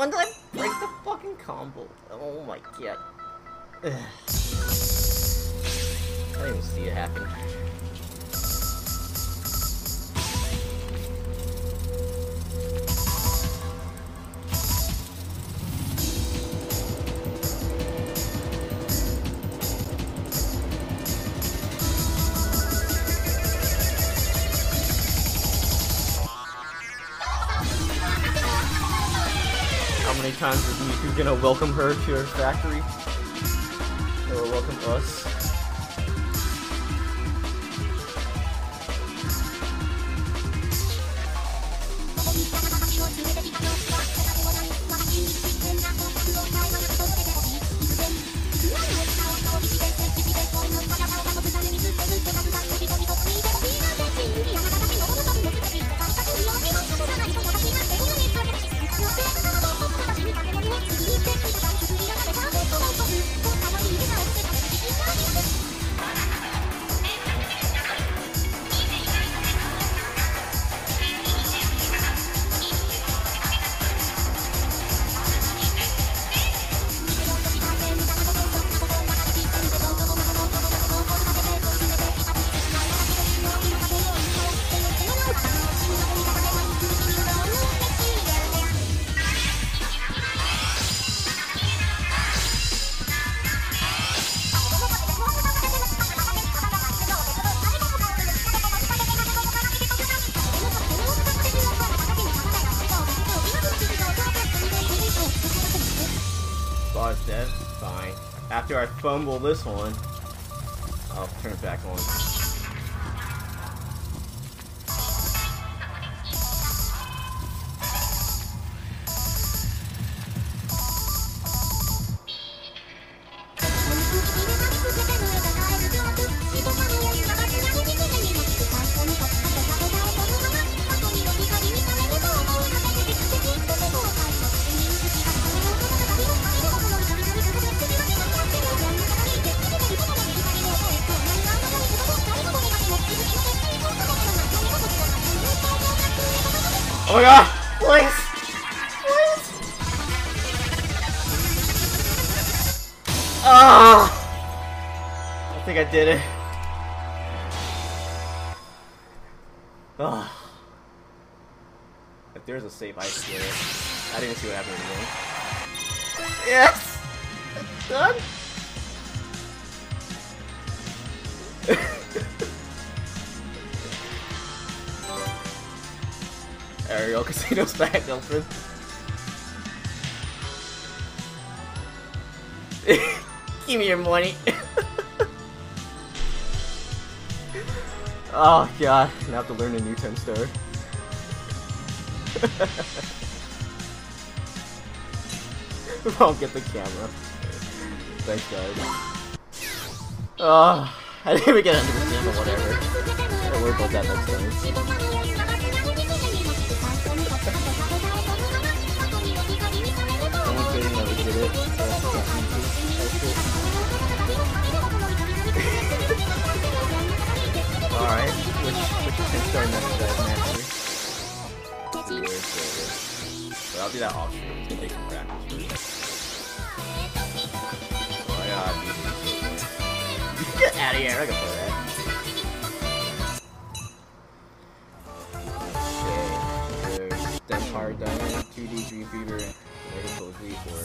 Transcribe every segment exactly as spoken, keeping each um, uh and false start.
When did I break the fucking combo? Oh my god. Ugh. I didn't even see it happen. How many times is Miku gonna welcome her to her factory? Or welcome us? Boss dead? Fine. After I fumble this one, I'll turn it back on. Oh my god! Please! Please! Ah! I think I did it. Ah. If there's a safe, I swear. I didn't see what happened anymore. Yes! Done? Ariel Casino's back open. Give me your money. Oh god, I have to learn a new ten star. I'll get the camera. Thanks guys. Oh, I didn't even get under the stand, but whatever. I'll worry about that next time. Alright, which which ten star next uh, master? But I'll do that off stream to take some practice first. Oh my god. Get out of here, I can play that. Okay, there's Empire Diamond, two D Dream Fever, and supposedly for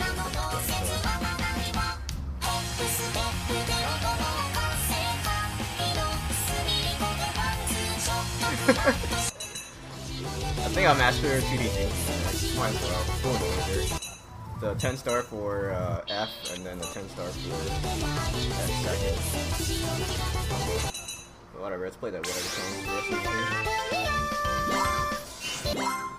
I think I'll master two D G. Might as well. Going over there. The ten star for uh, F, and then the ten star for F second. But whatever, let's play that whatever song for the rest of the game.